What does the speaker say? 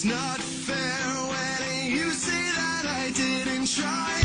not fair when you say that I didn't try.